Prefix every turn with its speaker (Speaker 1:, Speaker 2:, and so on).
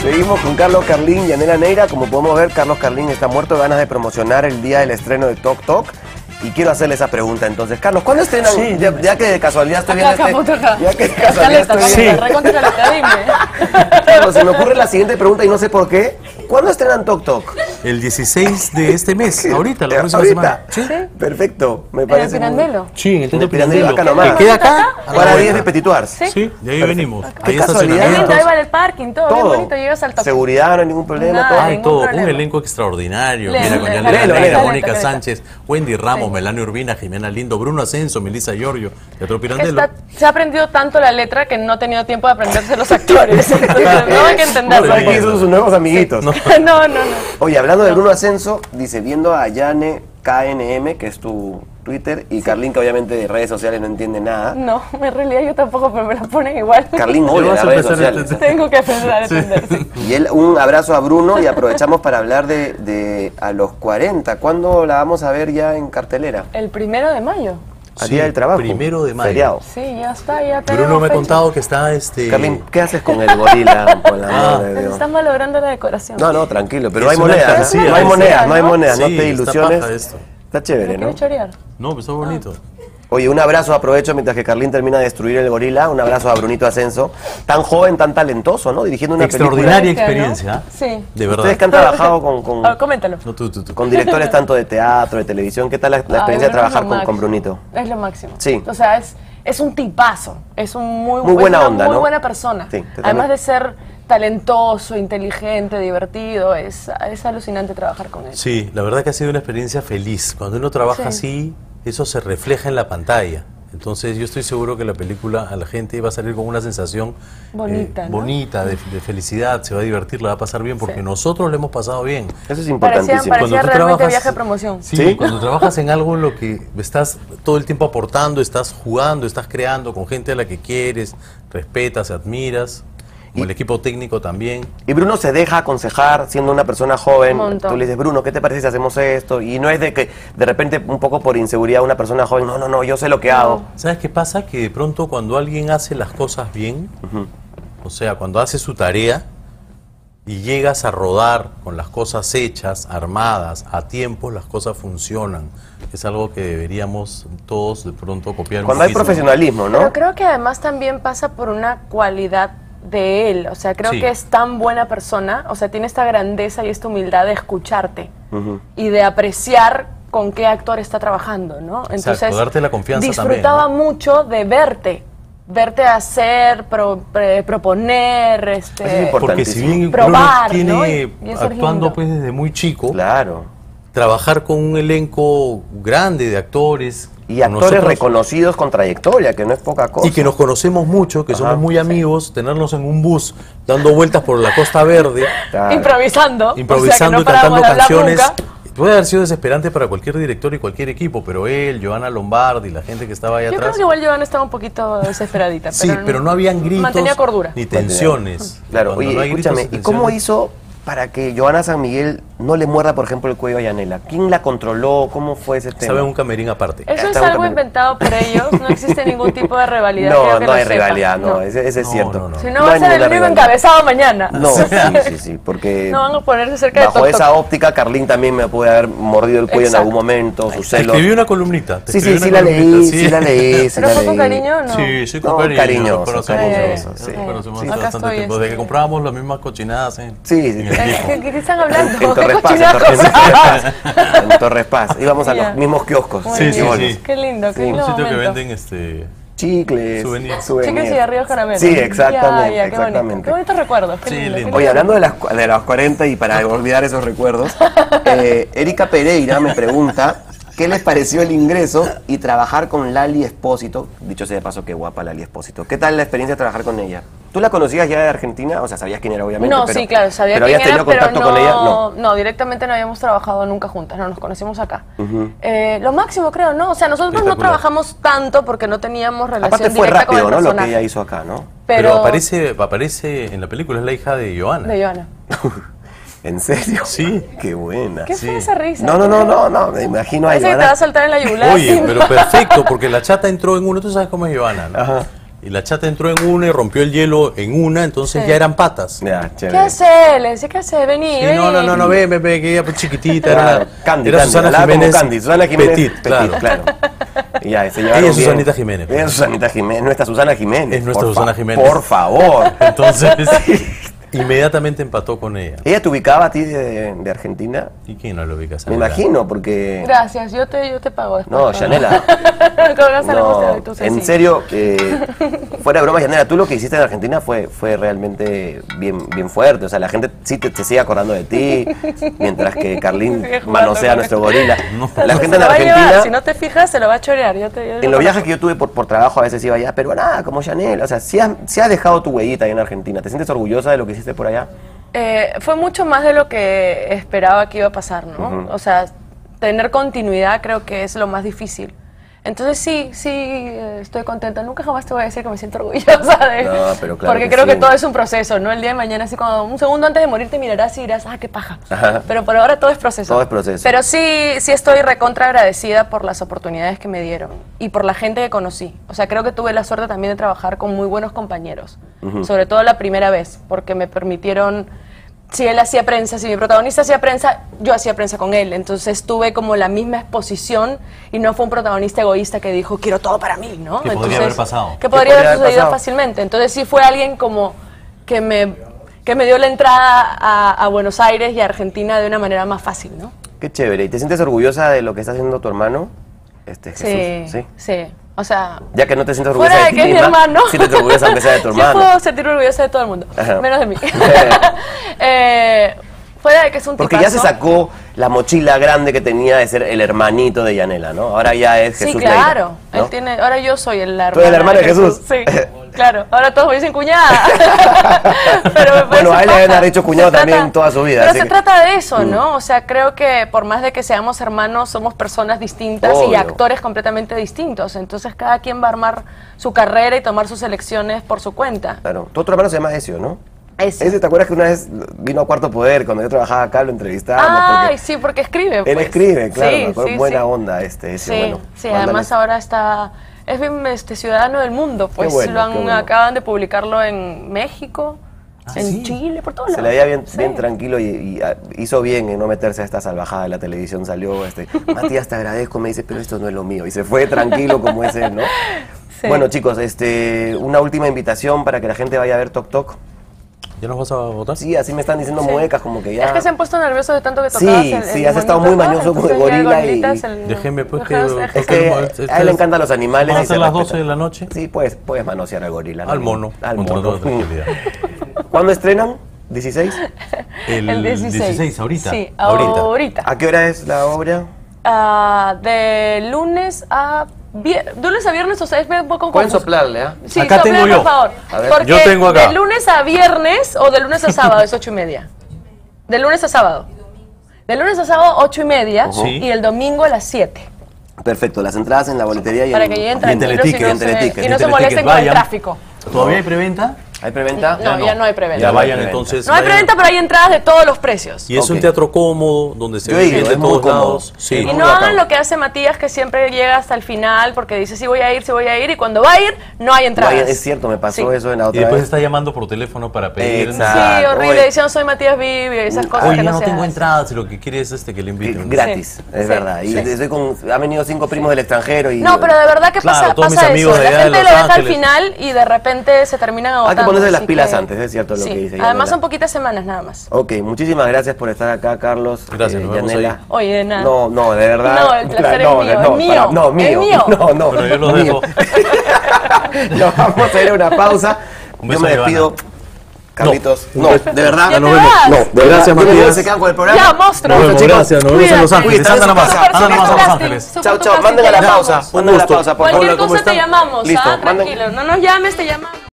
Speaker 1: Seguimos con Carlos Carlín y Yanela Neira. Como podemos ver, Carlos Carlín está muerto de ganas de promocionar el día del estreno de Toc Toc. Y quiero hacerle esa pregunta entonces. Carlos, ¿cuándo estrenan? Sí, ya que de casualidad estoy viendo Ya que de casualidad estoy viendo... Carlos, se me ocurre la siguiente pregunta y no sé por qué. ¿Cuándo estrenan Toc Toc?
Speaker 2: El 16 de este mes, ahorita, la próxima semana.
Speaker 1: ¿Sí? Perfecto, me parece.
Speaker 3: ¿En el Pirandello?
Speaker 2: Sí, en el Teatro
Speaker 1: Pirandello. Acá
Speaker 2: Pirandello.
Speaker 1: nomás.
Speaker 2: ¿Queda acá?
Speaker 1: Para 10 de Petituars.
Speaker 2: Sí, de ahí venimos.
Speaker 1: Qué
Speaker 2: Ahí
Speaker 1: casualidad.
Speaker 3: Ahí va el parking, todo bien bonito, llegas al toque.
Speaker 1: Seguridad, no hay ningún problema.
Speaker 3: Nada.
Speaker 2: Hay todo, un
Speaker 3: problema.
Speaker 2: elenco extraordinario.
Speaker 3: Léelo,
Speaker 2: Mira, con
Speaker 3: léelo,
Speaker 2: Yanela Neira,
Speaker 3: léelo,
Speaker 2: Mónica
Speaker 3: léelo.
Speaker 2: Sánchez, Wendy Ramos, Melania Urbina, Jimena Lindo, Bruno Ascenso, Melissa Giorgio, Teatro Pirandello.
Speaker 3: Se ha aprendido tanto la letra que no ha tenido tiempo de aprenderse los actores. Entonces, no hay que entenderlo.
Speaker 1: Aquí son sus nuevos amiguitos.
Speaker 3: No.
Speaker 1: Oye, hablando de Bruno Ascenso, dice, viendo a Yane KNM, que es tu Twitter, y Carlín, que obviamente de redes sociales no entiende nada.
Speaker 3: No, en realidad yo tampoco, pero me la ponen igual.
Speaker 1: Carlín odia las redes sociales.
Speaker 3: Tengo que aprender a entender, sí.
Speaker 1: Y él, un abrazo a Bruno y aprovechamos para hablar de A los 40. ¿Cuándo la vamos a ver ya en cartelera?
Speaker 3: El 1 de mayo.
Speaker 1: Al día del trabajo.
Speaker 2: 1 de mayo.
Speaker 1: Feriado.
Speaker 3: Sí, ya está, ya tenemos
Speaker 2: Bruno me ha
Speaker 3: fecha.
Speaker 2: contado que está
Speaker 1: Carlín, ¿qué haces con el gorila? Por la madre de
Speaker 3: Se
Speaker 1: Dios?
Speaker 3: está malogrando la decoración.
Speaker 1: No, tranquilo, pero
Speaker 2: Es
Speaker 1: no hay
Speaker 2: una
Speaker 1: monedas.
Speaker 2: alcancía,
Speaker 1: No hay
Speaker 2: ¿no?
Speaker 1: monedas, no hay
Speaker 3: Sí,
Speaker 1: monedas, no
Speaker 2: Sí,
Speaker 1: te
Speaker 2: está
Speaker 1: ilusiones.
Speaker 2: paja esto.
Speaker 1: Está chévere, ¿no?
Speaker 3: ¿Quieres chorear?
Speaker 2: No, pero está bonito.
Speaker 1: Oye, un abrazo, aprovecho mientras que Carlín termina de destruir el gorila, un abrazo a Brunito Ascenso, tan joven, tan talentoso, ¿no? Dirigiendo una
Speaker 2: Extraordinaria
Speaker 3: película.
Speaker 2: experiencia.
Speaker 3: Sí.
Speaker 2: De verdad.
Speaker 1: Ustedes que han trabajado
Speaker 3: Coméntalo.
Speaker 2: No, tú.
Speaker 1: con directores tanto de teatro, de televisión, ¿qué tal la experiencia de trabajar con Brunito?
Speaker 3: Es lo máximo.
Speaker 1: Sí.
Speaker 3: O sea, es un tipazo, es un muy
Speaker 1: buena
Speaker 3: una
Speaker 1: onda,
Speaker 3: muy
Speaker 1: ¿no?
Speaker 3: buena persona.
Speaker 1: Sí,
Speaker 3: Además de ser talentoso, inteligente, divertido, es alucinante trabajar con él.
Speaker 2: Sí, la verdad que ha sido una experiencia feliz. Cuando uno trabaja
Speaker 3: Sí.
Speaker 2: así, eso se refleja en la pantalla. Entonces yo estoy seguro que la película a la gente va a salir con una sensación
Speaker 3: Bonita, ¿no?
Speaker 2: bonita, de felicidad, se va a divertir, la va a pasar bien, porque
Speaker 3: Sí.
Speaker 2: nosotros lo hemos pasado bien.
Speaker 1: Eso es importantísimo.
Speaker 3: Parecía
Speaker 2: Cuando tú
Speaker 3: realmente
Speaker 2: trabajas-
Speaker 3: viaje de promoción.
Speaker 2: Sí,
Speaker 1: ¿Sí?
Speaker 2: cuando trabajas en algo en lo que estás todo el tiempo aportando, estás jugando, estás creando con gente a la que quieres, respetas, admiras, como el equipo técnico también.
Speaker 1: Y Bruno se deja aconsejar siendo una persona joven.
Speaker 3: Un montón.
Speaker 1: Tú le dices, Bruno, ¿qué te parece si hacemos esto? Y no es de que de repente un poco por inseguridad una persona joven, no, yo sé lo que hago.
Speaker 2: ¿Sabes qué pasa? Que de pronto cuando alguien hace las cosas bien, o sea, cuando hace su tarea y llegas a rodar con las cosas hechas, armadas, a tiempo, las cosas funcionan. Es algo que deberíamos todos de pronto copiar.
Speaker 1: Cuando hay
Speaker 2: muchísimo.
Speaker 1: profesionalismo, ¿no?
Speaker 3: Pero creo que además también pasa por una cualidad de él, o sea, creo
Speaker 2: Sí.
Speaker 3: que es tan buena persona, o sea, tiene esta grandeza y esta humildad de escucharte y de apreciar con qué actor está trabajando, ¿no? Entonces,
Speaker 2: darte la confianza
Speaker 3: disfrutaba
Speaker 2: también, ¿no?
Speaker 3: mucho de verte hacer, proponer,
Speaker 1: Eso es importante.
Speaker 2: Porque si bien
Speaker 3: probar,
Speaker 2: Bruno
Speaker 3: ¿no?
Speaker 2: tiene
Speaker 3: Y eso es
Speaker 2: actuando
Speaker 3: lindo.
Speaker 2: pues desde muy chico,
Speaker 1: Claro.
Speaker 2: trabajar con un elenco grande de actores
Speaker 1: Y
Speaker 2: con
Speaker 1: actores
Speaker 2: nosotros,
Speaker 1: reconocidos con trayectoria, que no es poca cosa.
Speaker 2: y que nos conocemos mucho, que somos muy amigos, tenernos en un bus dando vueltas por la Costa Verde,
Speaker 1: Claro.
Speaker 3: improvisando,
Speaker 2: improvisando
Speaker 3: o sea, que no
Speaker 2: y cantando
Speaker 3: parábamos de hablar
Speaker 2: canciones.
Speaker 3: nunca.
Speaker 2: Puede haber sido desesperante para cualquier director y cualquier equipo, pero él, Joana Lombardi, la gente que estaba ahí
Speaker 3: Yo creo
Speaker 2: atrás.
Speaker 3: que igual Joana estaba un poquito desesperadita.
Speaker 2: Sí, pero no habían gritos
Speaker 3: Mantenía cordura.
Speaker 2: ni tensiones.
Speaker 1: Claro,
Speaker 2: Cuando
Speaker 1: oye,
Speaker 2: no hay gritos
Speaker 1: escúchame,
Speaker 2: y
Speaker 1: ¿y cómo
Speaker 2: tensiones-
Speaker 1: hizo para que Joana San Miguel no le muerda, por ejemplo, el cuello a Yanela? ¿Quién la controló? ¿Cómo fue ese tema?
Speaker 2: Sabe un camerín aparte.
Speaker 3: Eso es
Speaker 1: Está un
Speaker 3: algo
Speaker 1: camino.
Speaker 3: inventado por ellos, no existe ningún tipo de rivalidad. quiero
Speaker 1: No,
Speaker 3: que
Speaker 1: no
Speaker 3: lo
Speaker 1: hay
Speaker 3: sepa.
Speaker 1: rivalidad, no,
Speaker 3: No.
Speaker 1: ese es
Speaker 2: No,
Speaker 1: cierto.
Speaker 2: no, no.
Speaker 3: Si no va a
Speaker 1: hay
Speaker 3: ser el
Speaker 1: ninguna
Speaker 3: único
Speaker 1: rivalidad.
Speaker 3: encabezado mañana.
Speaker 1: No, sí, porque
Speaker 3: No van a ponerse cerca de
Speaker 1: bajo
Speaker 3: Toc
Speaker 1: esa
Speaker 3: Toc.
Speaker 1: óptica Carlín también me puede haber mordido el cuello en
Speaker 3: Exacto.
Speaker 1: algún momento, sus
Speaker 2: Te
Speaker 1: celos.
Speaker 2: escribí una columnita. te
Speaker 1: Sí,
Speaker 2: escribí
Speaker 1: sí,
Speaker 2: una
Speaker 1: sí la
Speaker 2: columnita,
Speaker 1: leí, sí la leí, sí
Speaker 3: ¿Pero
Speaker 1: la
Speaker 3: fue con
Speaker 1: leí.
Speaker 3: cariño? No.
Speaker 2: Sí, sí,
Speaker 1: No,
Speaker 2: con cariño.
Speaker 1: cariñoso,
Speaker 2: nos conocemos,
Speaker 1: cariñoso,
Speaker 2: nos
Speaker 1: sí.
Speaker 2: conocemos
Speaker 1: Sí.
Speaker 2: hace
Speaker 3: Acá
Speaker 2: bastante
Speaker 3: estoy,
Speaker 2: tiempo. Desde que comprábamos las mismas cochinadas en
Speaker 1: Sí,
Speaker 2: en el equipo.
Speaker 3: ¿Qué están hablando?
Speaker 1: En
Speaker 3: ¿Qué
Speaker 1: Torres Paz,
Speaker 3: cochinadas?
Speaker 1: en Torres Paz. Íbamos a
Speaker 3: Ya.
Speaker 1: los mismos kioscos.
Speaker 3: Muy
Speaker 2: Sí,
Speaker 3: bien.
Speaker 2: sí,
Speaker 1: chibolos.
Speaker 2: sí.
Speaker 3: Qué lindo, qué
Speaker 1: Sí.
Speaker 3: lindo
Speaker 2: Un sitio que
Speaker 3: momento.
Speaker 2: venden
Speaker 1: Chicles,
Speaker 2: Souvenirs.
Speaker 1: souvenirs.
Speaker 3: Chicles y arriba caramelo.
Speaker 1: Sí, exactamente,
Speaker 3: Ya, qué bonito.
Speaker 1: exactamente.
Speaker 3: Qué bonitos recuerdos. Qué
Speaker 2: Sí,
Speaker 3: lindo,
Speaker 2: lindo.
Speaker 3: qué
Speaker 1: Oye,
Speaker 3: lindo.
Speaker 1: hablando de las 40 y para olvidar esos recuerdos, Erika Pereira me pregunta ¿qué les pareció el ingreso y trabajar con Lali Espósito? Dicho sea de paso, qué guapa Lali Espósito. ¿Qué tal la experiencia de trabajar con ella? ¿Tú la conocías ya de Argentina? O sea, sabías quién era, obviamente.
Speaker 3: No,
Speaker 1: pero,
Speaker 3: sí, claro, sabía
Speaker 1: pero
Speaker 3: quién
Speaker 1: habías tenido
Speaker 3: era, pero
Speaker 1: contacto con ella. No.
Speaker 3: no, directamente no habíamos trabajado nunca juntas, no, nos conocimos acá. Lo máximo, creo, ¿no? O sea, nosotros no
Speaker 2: Espectacular.
Speaker 3: trabajamos tanto porque no teníamos relación
Speaker 1: Aparte fue
Speaker 3: directa con
Speaker 1: rápido,
Speaker 3: el
Speaker 1: ¿no? Lo que
Speaker 3: personaje.
Speaker 1: ella hizo acá, ¿no?
Speaker 2: Pero aparece en la película, es la hija de Joana.
Speaker 3: De Joana.
Speaker 1: ¿En serio?
Speaker 2: Sí.
Speaker 1: Qué buena.
Speaker 3: ¿Qué fue esa risa?
Speaker 1: No, me imagino a
Speaker 3: Parece que te va
Speaker 1: Joana.
Speaker 3: a saltar en la yugular.
Speaker 2: Oye,
Speaker 3: sí,
Speaker 2: pero
Speaker 3: ¿no?
Speaker 2: perfecto, porque la chata entró en uno, tú sabes cómo es Joana, ¿no?
Speaker 1: Ajá.
Speaker 2: Y la chata entró en una y rompió el hielo en una, entonces
Speaker 3: Sí.
Speaker 2: ya eran patas.
Speaker 1: Ya,
Speaker 3: ¿Qué
Speaker 1: chévere.
Speaker 3: hace? Le decía, ¿qué hace? Vení,
Speaker 2: Sí,
Speaker 3: vení.
Speaker 2: no, ven, que ella pues chiquitita,
Speaker 1: Claro,
Speaker 2: era,
Speaker 1: Candy,
Speaker 2: era
Speaker 1: Candy,
Speaker 2: Susana
Speaker 1: hablaba como
Speaker 2: Jiménez.
Speaker 1: Candy, Susana Jiménez
Speaker 2: Petit, claro.
Speaker 1: Y ya, se llevaron
Speaker 2: Ella es
Speaker 1: bien.
Speaker 2: Susanita Jiménez.
Speaker 1: Ella es Susanita Jiménez, nuestra Susana Jiménez.
Speaker 2: Es nuestra
Speaker 1: por
Speaker 2: Susana Jiménez.
Speaker 1: Por favor.
Speaker 2: Entonces, inmediatamente empató con ella.
Speaker 1: ¿Ella te ubicaba a ti de Argentina?
Speaker 2: ¿Y quién no lo ubica?
Speaker 1: Me imagino, porque...
Speaker 3: Gracias, yo te pago después.
Speaker 1: No, Yanela. No, en serio, fuera de broma, Yanela, tú lo que hiciste en Argentina fue realmente bien fuerte. O sea, la gente sí te sigue acordando de ti, mientras que Carlín manosea a nuestro gorila. La gente en Argentina...
Speaker 3: Si no te fijas, se lo va a chorear.
Speaker 1: En los viajes que yo tuve por trabajo, a veces iba allá, pero nada, como Yanela. O sea, sí has dejado tu huellita ahí en Argentina. ¿Te sientes orgullosa de lo que hiciste por allá?
Speaker 3: Fue mucho más de lo que esperaba que iba a pasar, ¿no?
Speaker 1: Ujú.
Speaker 3: O sea, tener continuidad creo que es lo más difícil. Entonces sí, estoy contenta. Nunca jamás te voy a decir que me siento orgullosa de...
Speaker 1: No, pero claro
Speaker 3: porque
Speaker 1: que
Speaker 3: creo
Speaker 1: sí.
Speaker 3: que todo es un proceso, ¿no? El día de mañana, así como un segundo antes de morir te mirarás y dirás, qué paja.
Speaker 1: Ajá.
Speaker 3: Pero por ahora todo es proceso.
Speaker 1: Todo es proceso.
Speaker 3: Pero sí estoy recontra agradecida por las oportunidades que me dieron y por la gente que conocí. O sea, creo que tuve la suerte también de trabajar con muy buenos compañeros. Sobre todo la primera vez, porque me permitieron... Si él hacía prensa, si mi protagonista hacía prensa, yo hacía prensa con él. Entonces tuve como la misma exposición y no fue un protagonista egoísta que dijo, quiero todo para mí, ¿no?
Speaker 2: Que podría haber pasado.
Speaker 3: Que podría haber sucedido fácilmente. Entonces sí fue alguien como que me dio la entrada a Buenos Aires y a Argentina de una manera más fácil, ¿no?
Speaker 1: Qué chévere. ¿Y te sientes orgullosa de lo que está haciendo tu hermano? Jesús.
Speaker 3: Sí. O sea,
Speaker 1: Ya que no te sientes orgullosa
Speaker 3: fuera
Speaker 1: de
Speaker 3: de
Speaker 1: ti
Speaker 3: que es mi
Speaker 1: misma,
Speaker 3: hermano.
Speaker 1: siéntete orgullosa aunque sea de tu hermano.
Speaker 3: Sí puedo sentir orgullosa de todo el mundo,
Speaker 1: Ajá.
Speaker 3: menos de mí. Fuera de que es un
Speaker 1: Porque
Speaker 3: tipazo.
Speaker 1: ya se sacó la mochila grande que tenía de ser el hermanito de Yanela, ¿no? Ahora ya es
Speaker 3: Sí,
Speaker 1: Jesús
Speaker 3: claro.
Speaker 1: Leira, ¿no?
Speaker 3: Ahora yo soy la hermana.
Speaker 1: Tú eres la hermana de Jesús.
Speaker 3: Sí, claro. Ahora todos me dicen cuñada. Pero me
Speaker 1: Bueno,
Speaker 3: parece
Speaker 1: a él le deben haber dicho cuñado
Speaker 3: Se
Speaker 1: también
Speaker 3: trata-
Speaker 1: toda su vida,
Speaker 3: Pero
Speaker 1: así
Speaker 3: se
Speaker 1: que-
Speaker 3: trata de eso, ¿no? O sea, creo que por más de que seamos hermanos, somos personas distintas y
Speaker 1: Obvio.
Speaker 3: actores completamente distintos. Entonces cada quien va a armar su carrera y tomar sus elecciones por su cuenta.
Speaker 1: Claro. Tu otro hermano se llama Ezio, ¿no?
Speaker 3: Ezio.
Speaker 1: Ese, ¿te acuerdas que una vez vino a Cuarto Poder cuando yo trabajaba acá, lo entrevistábamos?
Speaker 3: Ay,
Speaker 1: porque
Speaker 3: sí, porque escribe.
Speaker 1: él
Speaker 3: pues.
Speaker 1: escribe, claro,
Speaker 3: Sí,
Speaker 1: me acuerdo,
Speaker 3: sí,
Speaker 1: buena
Speaker 3: sí.
Speaker 1: onda Ezio.
Speaker 3: Sí,
Speaker 1: Bueno,
Speaker 3: sí,
Speaker 1: mándale-
Speaker 3: además ahora es bien ciudadano del mundo, pues
Speaker 1: bueno,
Speaker 3: lo han,
Speaker 1: qué bueno.
Speaker 3: acaban de publicarlo en México, en
Speaker 2: sí.
Speaker 3: Chile, por todos
Speaker 1: Se
Speaker 3: lados.
Speaker 1: le veía bien
Speaker 3: Sí.
Speaker 1: tranquilo y hizo bien en no meterse a esta salvajada de la televisión. Salió, Matías, te agradezco, me dice, pero esto no es lo mío. Y se fue tranquilo como es él, ¿no?
Speaker 3: Sí.
Speaker 1: Bueno, chicos, una última invitación para que la gente vaya a ver Toc Toc.
Speaker 2: ¿Ya nos vas a votar?
Speaker 1: Sí, así me están diciendo
Speaker 3: Sí.
Speaker 1: muecas, como que ya...
Speaker 3: Es que se han puesto nerviosos de tanto que
Speaker 1: Sí,
Speaker 3: tocabas
Speaker 1: sí, has estado muy mañoso con el gorila y-
Speaker 2: Déjeme, pues, que-
Speaker 1: Es que a él le encantan los animales
Speaker 2: ¿Van a
Speaker 1: y se
Speaker 2: ser las
Speaker 1: respeta.
Speaker 2: 12 de la noche?
Speaker 1: Sí, puedes manosear al gorila. ¿no?
Speaker 2: Al mono.
Speaker 1: Al
Speaker 2: contra
Speaker 1: mono.
Speaker 2: toda tranquilidad.
Speaker 1: ¿Cuándo estrenan? ¿16?
Speaker 3: El 16.
Speaker 2: ahorita.
Speaker 3: Sí, ahorita.
Speaker 1: ¿A qué hora es la obra?
Speaker 3: De lunes a viernes, o sea, es un poco
Speaker 1: Pueden
Speaker 3: confuso.
Speaker 1: soplarle, ¿ah?
Speaker 3: Sí,
Speaker 2: Acá
Speaker 3: soplen,
Speaker 2: tengo yo.
Speaker 3: por favor.
Speaker 1: A ver.
Speaker 3: Porque
Speaker 2: Yo tengo acá.
Speaker 3: de lunes a viernes o de lunes a sábado es 8:30. De lunes a sábado. De lunes a sábado 8:30
Speaker 2: Sí.
Speaker 3: y el domingo a las 7.
Speaker 1: Perfecto, las entradas en la boletería y
Speaker 3: Para
Speaker 1: en...
Speaker 3: que lleguen
Speaker 2: en
Speaker 3: tranquilos y
Speaker 2: Teleticket,
Speaker 3: no
Speaker 2: en
Speaker 1: Teleticket,
Speaker 3: y no
Speaker 1: en
Speaker 3: se molesten con el
Speaker 2: Vayan.
Speaker 3: tráfico.
Speaker 2: ¿Todavía hay preventa?
Speaker 1: ¿Hay preventa?
Speaker 3: No, ya no hay preventa.
Speaker 2: Ya vayan
Speaker 1: preventa.
Speaker 2: entonces.
Speaker 3: No hay
Speaker 2: vayan.
Speaker 3: preventa, pero hay entradas de todos los precios.
Speaker 2: Y es un
Speaker 1: Ok.
Speaker 2: teatro cómodo, donde se
Speaker 1: Yo he
Speaker 2: ve
Speaker 1: ido,
Speaker 2: gente de
Speaker 1: es muy
Speaker 2: todos
Speaker 1: cómodo.
Speaker 2: lados. Sí.
Speaker 3: Y
Speaker 1: Muy
Speaker 3: no
Speaker 1: bacán.
Speaker 3: hagan lo que hace Matías, que siempre llega hasta el final porque dice sí voy a ir, y cuando va a ir no hay
Speaker 1: No,
Speaker 3: entradas.
Speaker 1: es cierto, me pasó
Speaker 3: Sí.
Speaker 1: eso en la
Speaker 2: Y
Speaker 1: otra
Speaker 2: después
Speaker 1: vez.
Speaker 2: está llamando por teléfono para pedir.
Speaker 1: Exacto.
Speaker 3: Sí, horrible,
Speaker 1: Oye.
Speaker 3: diciendo soy Matías Vivi y esas cosas
Speaker 2: Oye,
Speaker 3: que
Speaker 2: ya
Speaker 3: no
Speaker 2: no
Speaker 3: se
Speaker 2: tengo
Speaker 3: hacen.
Speaker 2: entradas y lo que quiere es que le inviten.
Speaker 1: Gratis,
Speaker 3: Sí,
Speaker 1: es
Speaker 3: sí,
Speaker 1: verdad. Y
Speaker 3: sí.
Speaker 1: han venido 5 primos del extramero y...
Speaker 3: No, pero de verdad que
Speaker 2: Claro, todos mis
Speaker 3: pasa
Speaker 2: amigos
Speaker 3: eso.
Speaker 2: de
Speaker 3: La
Speaker 2: allá de
Speaker 3: gente
Speaker 2: Los
Speaker 3: lo deja al
Speaker 2: Ángeles.
Speaker 3: final y de repente se terminan agotando.
Speaker 1: Hay que ponerse las
Speaker 3: así
Speaker 1: pilas
Speaker 3: que-
Speaker 1: antes, es cierto lo
Speaker 3: Sí.
Speaker 1: que dice
Speaker 3: Además
Speaker 1: Yanela.
Speaker 3: son poquitas semanas nada más.
Speaker 1: Ok, muchísimas gracias por estar acá, Carlos.
Speaker 2: Gracias, nos vemos
Speaker 1: Yanela.
Speaker 2: ahí.
Speaker 3: Oye, de nada.
Speaker 1: No, de verdad.
Speaker 3: No, el placer es mío, es mío,
Speaker 1: No, mío.
Speaker 3: es mío.
Speaker 1: No,
Speaker 2: Bueno, yo los
Speaker 1: mío.
Speaker 2: dejo.
Speaker 1: Nos vamos a ir a una pausa.
Speaker 2: Un
Speaker 1: Yo
Speaker 2: beso
Speaker 1: me
Speaker 2: a
Speaker 1: despido. Carlitos.
Speaker 2: No.
Speaker 1: No, de verdad.
Speaker 3: Ya
Speaker 1: no
Speaker 3: te
Speaker 1: vemos.
Speaker 3: vas.
Speaker 1: No, de verdad.
Speaker 2: Gracias,
Speaker 1: Yo me voy,
Speaker 2: Matías.
Speaker 1: se quedan con el programa.
Speaker 3: Ya, monstruo.
Speaker 2: Nos vemos,
Speaker 1: chicos.
Speaker 2: gracias. Nos vemos en Los
Speaker 3: Cuídate.
Speaker 2: Ángeles.
Speaker 1: Cuídate,
Speaker 2: Anda nomás,
Speaker 1: súper
Speaker 2: anda nomás a Los
Speaker 3: casting,
Speaker 2: Ángeles.
Speaker 3: súper
Speaker 1: Chao, chao.
Speaker 3: casting,
Speaker 1: Manden a
Speaker 3: te
Speaker 1: la
Speaker 3: llamamos.
Speaker 1: pausa. Manden a la
Speaker 2: gusto.
Speaker 1: pausa, por favor.
Speaker 3: Cualquier
Speaker 2: Hola, ¿cómo
Speaker 3: cosa te
Speaker 2: están?
Speaker 3: llamamos,
Speaker 1: Listo,
Speaker 3: ¿ah?
Speaker 1: manden-
Speaker 3: Tranquilo, no nos llames, te llamamos.